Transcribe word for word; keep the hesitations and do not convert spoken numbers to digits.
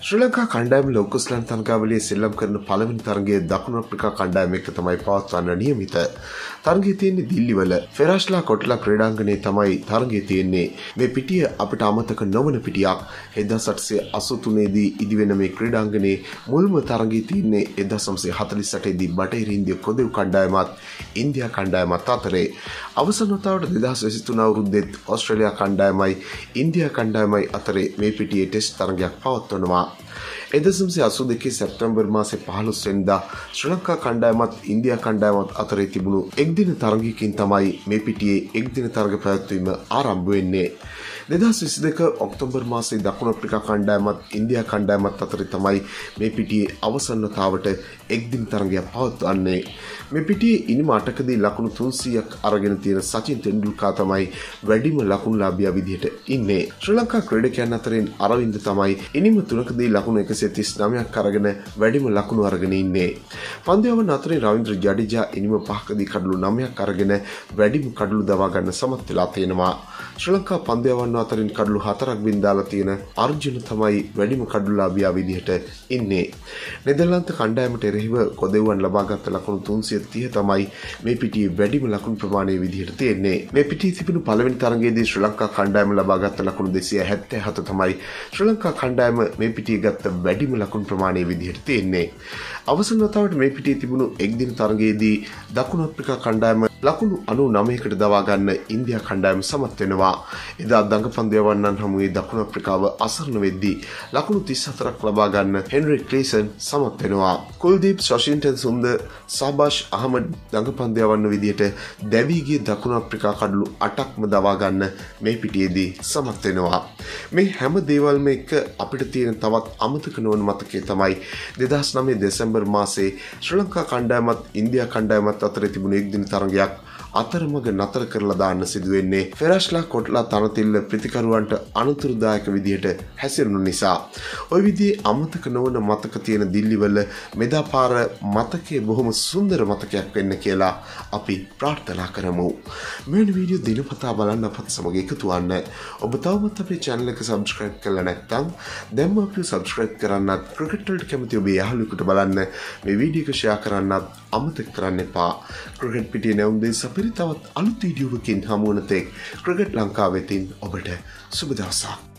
ශ්‍රී ලංකා කණ්ඩායම ලෝකස්ලන් තරගාවලියේ සෙල්ලම් කරන පළවෙනි තරගයේ දකුණු අප්‍රිකා කණ්ඩායම එක්ක තමයි පවත්වන්න නියමිත. තරගය තියෙන්නේ දිල්ලිවල ෆෙරාෂ්ලා කොටලා ක්‍රීඩාංගණයේ තමයි තරගය තියෙන්නේ. මේ පිටිය අපිට අමතක නොවන පිටියක්. එක්දාස් අටසිය අසූතුනේ දී ඉදිවෙන මේ ක්‍රීඩාංගණයේ මුල්ම තරගය තියෙන්නේ එක්දාස් නවසිය හතළිස් අටේ දී බටහිර ඉන්දිය කොදෙව් කණ්ඩායමත් ඉන්දියා කණ්ඩායමත් අතරේ. අවසන් වතාවට දෙදහස් විසිතුන අවුරුද්දෙත් ඕස්ට්‍රේලියා කණ්ඩායමයි ඉන්දියා කණ්ඩායමයි අතරේ මේ පිටියේ ටෙස්ට් තරගයක් පවත්වනවා. එක්දාස් නවසිය අසූ දෙකේ සැප්තැම්බර් මාසේ පහළොස් වෙනිදා ශ්‍රී ලංකා කණ්ඩායමත් ඉන්දියා කණ්ඩායමත් අතරේ තිබුණු එක්දින තරගයකින් තමයි මේ පිටියේ එක්දින තරග පැවැත්වීම ආරම්භ වෙන්නේ. දෙදහස් විසි දෙක ඔක්තෝබර් මාසේ දකුණු අප්‍රිකා කණ්ඩායමත් ඉන්දියා කණ්ඩායමත් අතරේ තමයි මේ පිටියේ අවසන් වතාවට එක්දින තරගයක් පවත්වන්නේ. මේ පිටියේ ඉනිම අටකදී ලකුණු තුන්සීයක් අරගෙන තියෙන සචින් තෙන්ඩුල්කර් තමයි වැඩිම ලකුණුලාභියා විදිහට ඉන්නේ. ශ්‍රී ලංකා ක්‍රීඩකයන් අතරින් අරවින්ද තමයි ඉනිම තුනකදී ලකුණු එකසිය තිස් නවයක් අරගෙන වැඩිම ලකුණු අරගෙන ඉන්නේ. පන්දු අතරින් රවීන්ද්‍ර ජඩේජා ඉනිම පහකදී කඩලු නවයක් අරගෙන වැඩිම කඩලු දවා ගන්න සමත් වෙලා තියෙනවා. ශ්‍රී ලංකා පන්දු අතරින් කඩලු හතරක් බින්දාලා තියෙන අර්ජුන තමයි වැඩිම කඩලුලාභියා විදිහට ඉන්නේ. නෙදර්ලන්ත කණ්ඩායමට එරෙහිව කොදෙව්වන් ලබාගත් ලකුණු තුන්සිය තිහ තමයි මේ පිටියේ වැඩිම ලකුණු ප්‍රමාණය විදිහට තියෙන්නේ. මේ පිටියේ තිබුණු පළවෙනි තරගයේදී ශ්‍රී ලංකා කණ්ඩායම ලබාගත් ලකුණු දෙසිය හැත්තෑ හත තමයි ශ්‍රී ලංකා කණ්ඩායම මේ පිටියේ ගත්ත වැඩිම ලකුණු ප්‍රමාණය විදිහට තියෙන්නේ. අවසන් වතාවට මේ පිටියේ තිබුණු එක්දින තරගයේදී දකුණු අප්‍රිකා කණ්ඩායම ලකුණු අනූ නවයකට දවා ගන්න ඉන්දියා කණ්ඩායම සමත් වෙනවා. එදා දඟපන්දයවන්නන් හමුවේ දකුණු අප්‍රිකාව අසරණ වෙද්දී ලකුණු තිස් හතරක් ලබා ගන්න හෙන්රි ක්ලීසන් සමත් වෙනවා. කුල්දීප් ශෂින්ටන් සුන්දර් සාබාෂ් අහමඩ් දඟපන්දයවන්න විදිහට දැවී ගිය දකුණු අප්‍රිකා කඩලු අටක්ම දවා ගන්න මේ පිටියේදී සමත් වෙනවා. මේ හැම දේවල්ම එක්ක අපිට තියෙන තවත් අමතක නොවන මතකය තමයි දෙදහස් නවය දෙසැම්බර් මාසේ ශ්‍රී ලංකා කණ්ඩායමත් ඉන්දියා කණ්ඩායමත් අතර තිබුණු එක්දින තරගයක් අතරමඟ නතර කරලා දාන්න සිදු වෙන්නේ ෆෙරාෂ්ලා කොටලා තනතිල්ල ප්‍රතිකරුවන්ට අනුතුරුදායක විදිහට හැසිරුණු නිසා. ওই විදිහේ අමතක නොවන මතක තියෙන දිල්ලිවල මෙදා පාර මතකයේ බොහොම සුන්දර මතකයක් වෙන්න කියලා අපි ප්‍රාර්ථනා කරමු. මෙවැනි වීඩියෝ දිනපතා බලන්න අපත් සමග එකතු වන්න. ඔබ තවමත් අපේ channel එක subscribe කරලා නැත්නම් දැන්ම අපිව subscribe කරන්නත්, ක්‍රිකට් වලට කැමති ඔබේ යාළුවෙකුට බලන්න මේ වීඩියෝ එක share කරන්නත් අමතක කරන්න එපා. ක්‍රිකට් පිටියේ නැවුම් දෙස තවත් අලුත් වීඩියෝවකින් හමු වන තෙක් ක්‍රිකට් ලංකාව වෙතින් ඔබට සුබ දවසක්.